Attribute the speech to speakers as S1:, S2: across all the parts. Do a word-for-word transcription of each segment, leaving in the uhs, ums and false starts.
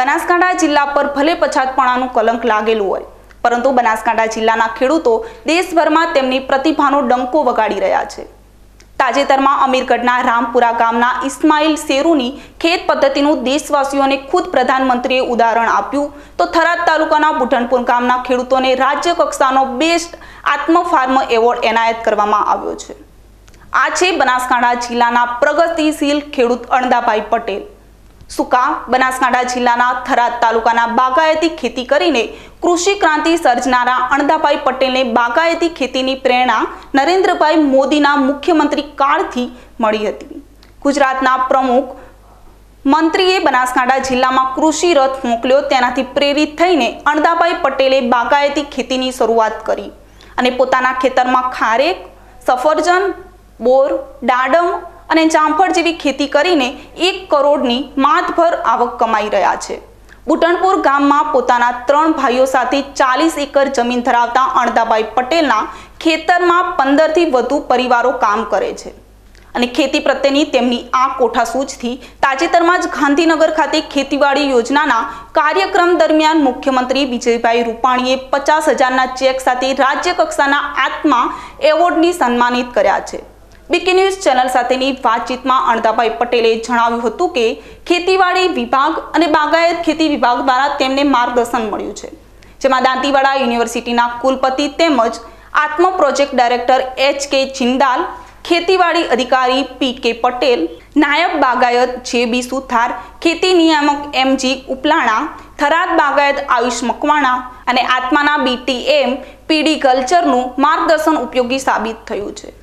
S1: બનાસકાંઠા જિલ્લા પર ભલે પછાતપણાનું કલંક લાગેલું હોય, પરંતુ બનાસકાંઠા જિલ્લાના ખેડૂતો દેશભરમાં તેમની પ્રતિભાનો ડંકો વગાડી રહ્યા છે। તાજેતરમાં અમીરગઢના રામપુરા ગામના ઇસ્માઇલ શેરુની ખેત પદ્ધતિનું દેશવાસીઓને ખુદ પ્રધાનમંત્રીએ ઉદાહરણ આપ્યું, તો થરાદ તાલુકાના બુઢણપુર ગામના ખેડૂતોને રાજ્ય કક્ષાનો બેસ્ટ આત્મ ફાર્મ એવોર્ડ એનાયત કરવામાં આવ્યો છે। આ છે બનાસકાંઠા જિલ્લાના પ્રગતિશીલ ખેડૂત અણદાભાઈ પટેલ। સુકા બનાસકાંઠા જિલ્લાના થરાદ તાલુકાના બાગાયતી ખેતી કરીને કૃષિ ક્રાંતિ સર્જનારા અણદાભાઈ પટેલને બાગાયતી ખેતીની પ્રેરણા નરેન્દ્રભાઈ મોદીના મુખ્યમંત્રી કાળથી મળી હતી। ગુજરાતના પ્રમુખ મંત્રીએ બનાસકાંઠા જિલ્લામાં કૃષિ રથ મોકલ્યો, તેનાથી પ્રેરિત થઈને અણદાભાઈ પટેલે બાગાયતી ખેતીની શરૂઆત કરી અને પોતાના ખેતરમાં ખારેક, સફરજન, બોર, દાડમ અને જામફળ જેવી ખેતી કરીને એક કરોડની માથભર આવક કમાઈ રહ્યા છે। બુઢણપુર ગામમાં પોતાના ત્રણ ભાઈઓ સાથે ચાલીસ એકર જમીન ધરાવતા અણદાભાઈ પટેલના ખેતરમાં પંદર થી વધુ પરિવારો કામ કરે છે અને ખેતી પ્રત્યેની તેમની આ કોઠાસૂઝથી તાજેતરમાં જ ગાંધીનગર ખાતે ખેતીવાડી યોજનાના કાર્યક્રમ દરમિયાન મુખ્યમંત્રી વિજયભાઈ રૂપાણીએ પચાસ હજારના ચેક સાથે રાજ્ય કક્ષાના આત્મા એવોર્ડની સન્માનિત કર્યા છે। બીકે ન્યૂઝ ચેનલ સાથેની વાતચીતમાં અણદાભાઈ પટેલે જણાવ્યું હતું કે ખેતીવાડી વિભાગ અને બાગાયત ખેતી વિભાગ દ્વારા તેમને માર્ગદર્શન મળ્યું છે, જેમાં દાંતીવાડા યુનિવર્સિટીના કુલપતિ તેમજ આત્મ project director H K Jindal, ખેતીવાડી અધિકારી પી કે પટેલ, નાયબ બાગાયત જે બી સુથાર, ખેતી નિયામક એમ જી ઉપલાણા, થરાદ બાગાયત આયુષ મકવાણા અને આત્માના બી ટી એમ પી ડી કલ્ચરનું માર્ગદર્શન ઉપયોગી સાબિત થયું છે।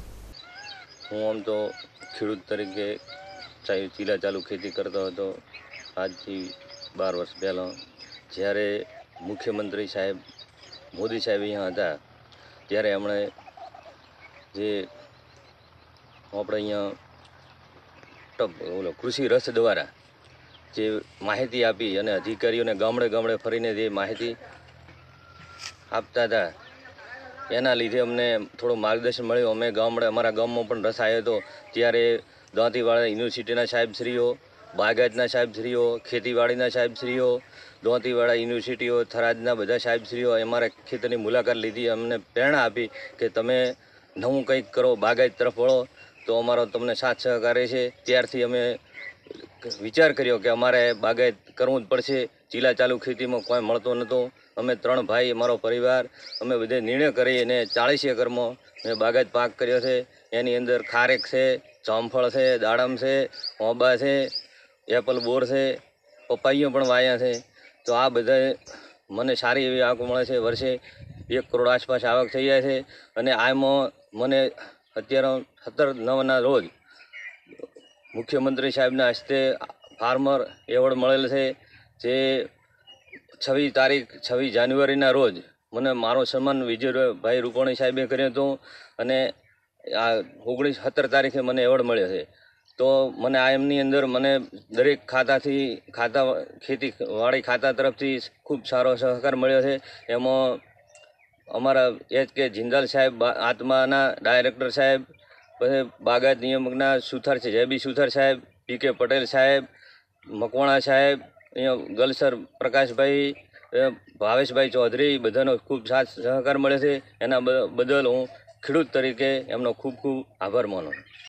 S2: હું આમ તો ખેડૂત તરીકે ચીલા ચાલુ ખેતી કરતો હતો આજથી બાર વર્ષ પહેલાં, જ્યારે મુખ્યમંત્રી સાહેબ મોદી સાહેબ અહીંયા હતા ત્યારે એમણે જે આપણે અહીંયા ઓલો કૃષિ રથ દ્વારા જે માહિતી આપી અને અધિકારીઓને ગામડે ગામડે ફરીને જે માહિતી આપતા હતા, એના લીધે અમને થોડું માર્ગદર્શન મળ્યું। અમે ગામડે અમારા ગામમાં પણ રસ આવ્યો હતો ત્યારે દાંતીવાડા યુનિવર્સિટીના સાહેબશ્રીઓ, બાગાયતના સાહેબશ્રીઓ, ખેતીવાડીના સાહેબશ્રીઓ, દાંતીવાડા યુનિવર્સિટીઓ, થરાદના બધા સાહેબશ્રીઓ અમારા ખેતરની મુલાકાત લીધી, અમને પ્રેરણા આપી કે તમે નવું કંઈક કરો, બાગાયત તરફ વળો તો અમારો તમને સાથ સહકારે છે। ત્યારથી અમે વિચાર કર્યો કે અમારે બાગાયત કરવું જ પડશે। ચીલા ચાલુ ખેતીમાં કોઈ મળતો નહોતો। અમે ત્રણ ભાઈ, અમારો પરિવાર, અમે બધે નિર્ણય કરી અને ચાળીસ એકરમાં મેં બાગાયત પાક કર્યો છે। એની અંદર ખારેક છે, જામફળ છે, દાડમ છે, ઓબા છે, એપલ બોર છે, પપાઈઓ પણ વાયા છે। તો આ બધા મને સારી એવી આવક મળે છે। વર્ષે એક કરોડ આસપાસ આવક થઈ જાય છે અને આમાં મને અત્યારે સત્તર નવના રોજ મુખ્યમંત્રી સાહેબના હસ્તે ફાર્મર એવોર્ડ મળેલ છે, જે છવ્વીસ તારીખ છવ્વીસ જાન્યુઆરીના રોજ મને મારો સન્માન વિજયભાઈ રૂપાણી સાહેબે કર્યો હતો અને આ ઓગણીસ સત્તર તારીખે મને એવોર્ડ મળ્યો છે। તો મને આ એમની અંદર મને દરેક ખાતાથી ખાતા ખેતીવાડી ખાતા તરફથી ખૂબ સારો સહકાર મળ્યો છે। એમાં અમારા એચ કે જિંદાલ સાહેબ, આત્માના ડાયરેક્ટર સાહેબ, પછી બાગાયત નિયામકના સુથાર છે જે બી સુથાર સાહેબ, પી કે પટેલ સાહેબ, મકવાણા સાહેબ, અહીંયા ગલસર પ્રકાશભાઈ, ભાવેશભાઈ ચૌધરી, બધાનો ખૂબ સાથ સહકાર મળે છે। એના બદલ હું ખેડૂત તરીકે એમનો ખૂબ ખૂબ આભાર માનું છું।